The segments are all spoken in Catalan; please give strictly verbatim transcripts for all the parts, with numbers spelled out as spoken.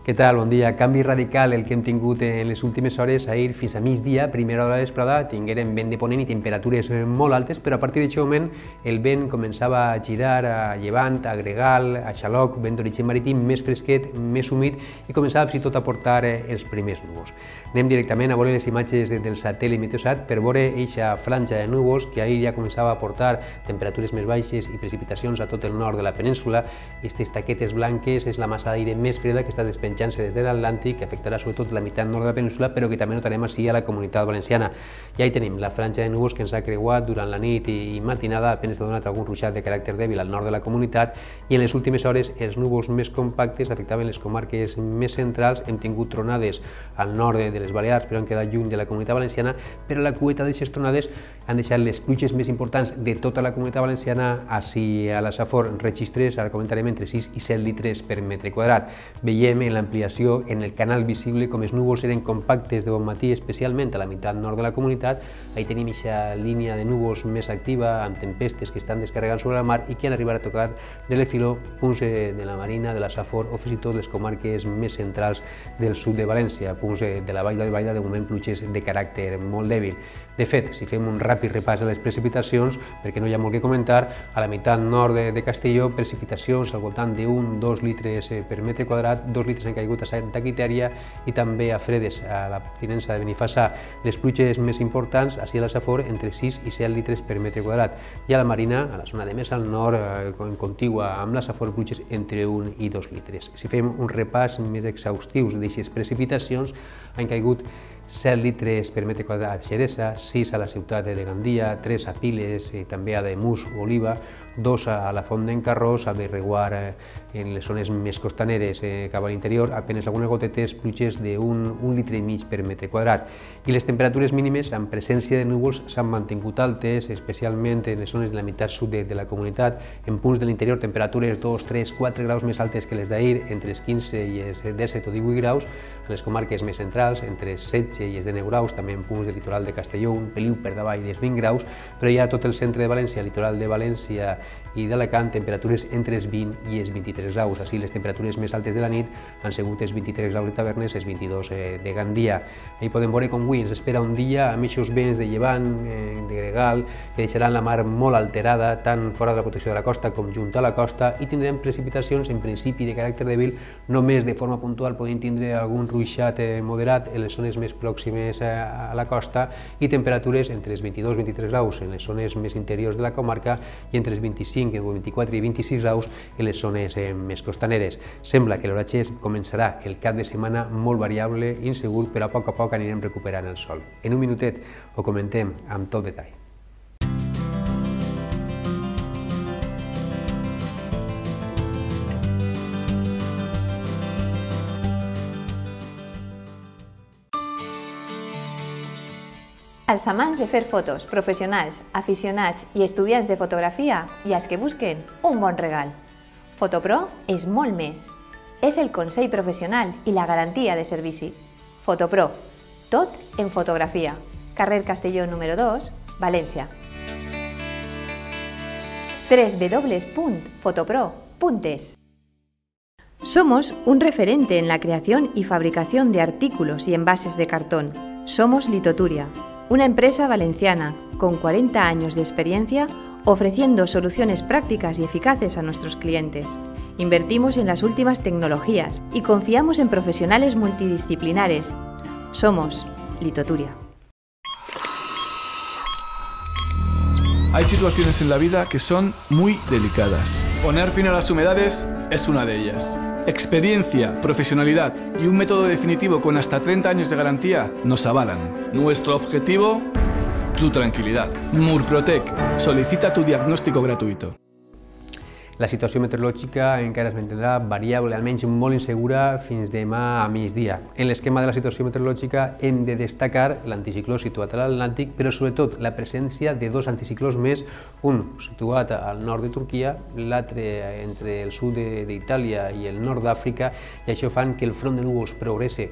Què tal? Bon dia. Canvi radical el que hem tingut en les últimes hores. Ahir fins a migdia, primera hora de vesprada, tinguérem vent de ponent i temperatures molt altes, però a partir d'aquest moment el vent començava a girar a llevant, a gregal, a xaloc, vent d'origen marítim, més fresquet, més humit i començava fins i tot a portar els primers núvols. Anem directament a veure les imatges del satèl·lit Meteosat per veure eixa franja de núvols que ahir ja començava a portar temperatures més baixes i precipitacions a tot el nord de la península. Aquestes taquetes blanques és la massa d'aire més freda que està despenjant-se des de l'Atlàntic, que afectarà sobretot la meitat nord de la península, però que també notarem així a la Comunitat Valenciana. Ja hi tenim la franja de núvols que ens ha creuat durant la nit i matinada, apenas ha donat algun ruixat de caràcter dèbil al nord de la comunitat, i en les últimes hores els núvols més compactes afectaven les comarques més centrals. Hem tingut tronades al nord de les Balears, però han quedat lluny de la Comunitat Valenciana, però la cueta d'aquestes tronades han deixat les pluges més importants de tota la Comunitat Valenciana. Així a la Safor registres, ara comentarem, entre sis i set litres per metre quadrat. Veiem en l'ampliació en el canal visible com els núvols eren compactes de bon matí, especialment a la meitat nord de la comunitat. Ahí tenim aquesta línia de núvols més activa, amb tempestes que estan descarregant sobre la mar i que han arribat a tocar de l'Efiló, punts de la Marina, de la Safor o fins i tot les comarques més centrals del sud de València, punts de la Vall d'Albaida, de moment pluges de caràcter molt dèbil. De fet, si fem un ràpid repàs de les precipitacions, perquè no hi ha molt que comentar, a la meitat nord de, de Castelló, precipitacions al voltant d'un a dos litres per metre quadrat, dos litres han caigut a Santa Quitèria i també a Fredes, a la tinença de Benifassà. Les pluges més importants, així a la Safor, entre sis i set litres per metre quadrat. I a la Marina, a la zona de més al nord, en contigua amb la Safor, pluges entre un i dos litres. Si fem un repàs més exhaustius d'aquestes precipitacions, han caigut set litres per metre quadrat a Xeresa, sis a la ciutat de Gandia, tres a Piles, i també a Ademús o Oliva, dos a la Font d'en Carròs, a Berreguar, en les zones més costaneres cap a l'interior, apenas algunes gotetes, pluges d'un un litre i mig per metre quadrat. I les temperatures mínimes, en presència de núvols, s'han mantingut altes, especialment en les zones de la meitat sud de, de la comunitat. En punts de l'interior, temperatures dos, tres, quatre graus més altes que les d'ahir, entre els quinze i els disset o divuit graus. En les comarques més centrals, entre setze i els dinou graus, també en punts del litoral de Castelló, un peliu per davall dels vint graus, però ja tot el centre de València, el litoral de València i d'Alacant, temperatures entre els vint i els vint-i-tres graus. Així, les temperatures més altes de la nit han sigut els vint-i-tres graus de Tavernes, els vint-i-dos de Gandia. Ahí podem veure com avui ens espera un dia amb aquests vents de llevant, de gregal, que deixaran la mar molt alterada, tant fora de la protecció de la costa com junt a la costa, i tindrem precipitacions, en principi de caràcter dèbil, només de forma puntual podem tindre algun ruixat moderat en les zones més pròximes a la costa, i temperatures entre els vint-i-dos i vint-i-tres graus en les zones més interiors de la comarca i entre els vint-i-cinc, vint-i-quatre i vint-i-sis graus en les zones més costaneres. Sembla que l'oratge començarà el cap de setmana molt variable i insegur, però a poc a poc anirem recuperant el sol. En un minutet ho comentem amb tot detall. Els amants de fer fotos, professionals, aficionats i estudiants de fotografia i els que busquen un bon regal. Fotopro és molt més. És el consell professional i la garantia de servici. Fotopro, tot en fotografia. Carrer Castelló número dos, València. doble u doble u doble u punt fotopro punt es. Somos un referente en la creación y fabricación de artículos y envases de cartón. Somos Litoturia, una empresa valenciana con cuarenta años de experiencia ofreciendo soluciones prácticas y eficaces a nuestros clientes. Invertimos en las últimas tecnologías y confiamos en profesionales multidisciplinares. Somos Litoturia. Hay situaciones en la vida que son muy delicadas. Poner fin a las humedades es una de ellas. Experiencia, profesionalidad y un método definitivo con hasta treinta años de garantía nos avalan. Nuestro objetivo, tu tranquilidad. Murprotec, solicita tu diagnóstico gratuito. La situació meteorològica encara es mantindrà variable, almenys molt insegura, fins demà a migdia. En l'esquema de la situació meteorològica hem de destacar l'anticicló situat a l'Atlàntic, però sobretot la presència de dos anticiclons més, un situat al nord de Turquia, l'altre entre el sud d'Itàlia i el nord d'Àfrica, i això fan que el front de núvols progresse o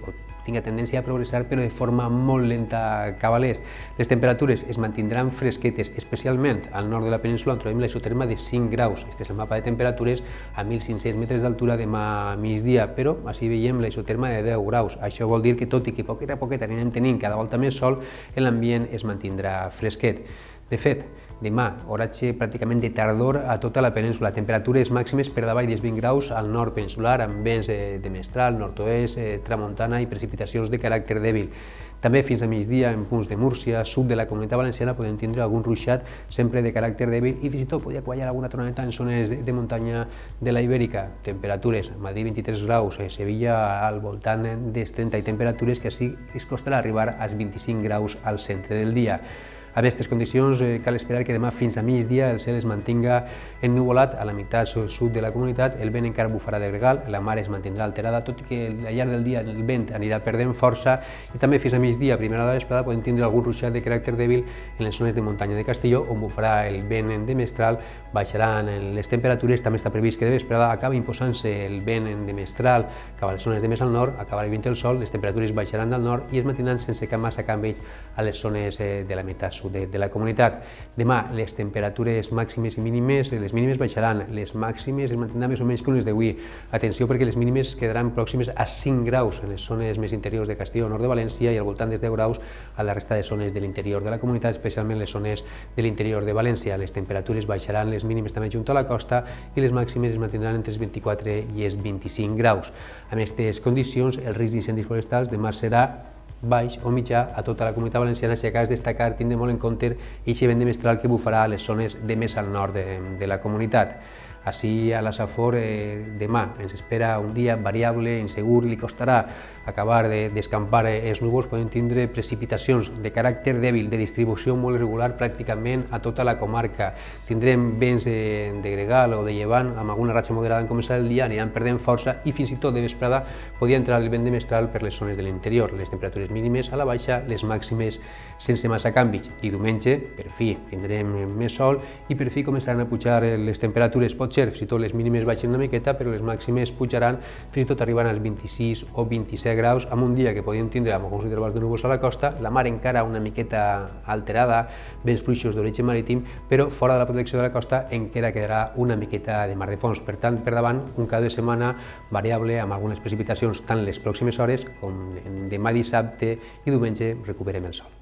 tinga tendència a progressar però de forma molt lenta cap a l'est. Les temperatures es mantindran fresquetes, especialment al nord de la península on trobem la isoterma de cinc graus. Este és el mapa de temperatures a mil cinc-cents metres d'altura demà migdia, però així veiem la isoterma de deu graus. Això vol dir que tot i que poquet a poquet anirem tenint cada volta més sol, l'ambient es mantindrà fresquet. De fet, demà, oratge pràcticament de tardor a tota la península, temperatures màximes per davall dels vint graus al nord peninsular, amb vents de mestral, nord-oest, tramuntana i precipitacions de caràcter dèbil. També fins a migdia, en punts de Múrcia, sud de la Comunitat Valenciana, podem tindre algun ruixat sempre de caràcter dèbil i fins i tot podria quallar alguna troneta en zones de, de muntanya de la Ibèrica. Temperatures, a Madrid vint-i-tres graus, a Sevilla al voltant dels trenta i temperatures que així es costarà arribar als vint-i-cinc graus al centre del dia. A aquestes condicions eh, cal esperar que demà fins a migdia el cel es mantinga ennuvolat a la meitat sud de la comunitat, el vent encara bufarà de gregal, la mar es mantindrà alterada, tot i que al llarg del dia el vent anirà perdent força i també fins a migdia, a primera hora de vesprada, podem tindre algun ruixat de caràcter dèbil en les zones de muntanya de Castelló, on bufarà el vent de mestral, baixaran les temperatures, també està previst que de vesprada acabi imposant-se el vent de mestral cap a les zones de més al nord, acabarà vint el sol, les temperatures baixaran del nord i es mantindran sense cap massa canvis a les zones de la meitat sud de, de la comunitat. Demà les temperatures màximes i mínimes, les mínimes baixaran, les màximes es mantindran més o menys que les d'avui. Atenció perquè les mínimes quedaran pròximes a cinc graus en les zones més interiors de Castelló, nord de València, i al voltant dels deu graus a la resta de zones de l'interior de la comunitat, especialment les zones de l'interior de València. Les temperatures baixaran, les mínimes també junt a la costa, i les màximes es mantindran entre els vint-i-quatre i els vint-i-cinc graus. En aquestes condicions, el risc d'incendis forestals demà serà baix o mitjà a tota la comunitat valenciana, si cal destacar, tindre molt en compte aquest vent de mestral que bufarà a les zones de més al nord de, de la comunitat. Així, a la Safor, eh, demà ens espera un dia variable, insegur, li costarà acabar d'escampar de, els núvols, podem tindre precipitacions de caràcter dèbil, de distribució molt irregular pràcticament a tota la comarca. Tindrem vents de, de gregal o de llevant, amb alguna ratxa moderada en començar el dia, aniran perdent força i fins i tot de vesprada podria entrar el vent de mestral per les zones de l'interior. Les temperatures mínimes a la baixa, les màximes sense massa canvis. I diumenge, per fi, tindrem més sol i per fi començaran a pujar les temperatures. Pot ser, fins i tot les mínimes baixen una miqueta, però les màximes pujaran fins i tot arribant als vint-i-sis o vint-i-set graus, amb un dia que podíem tindre amb alguns intervals de núvols a la costa, la mar encara una miqueta alterada, vents fluixos d'origen marítim, però fora de la protecció de la costa encara quedarà una miqueta de mar de fons. Per tant, per davant, un cap de setmana variable amb algunes precipitacions tant les pròximes hores com demà dissabte i diumenge recuperem el sol.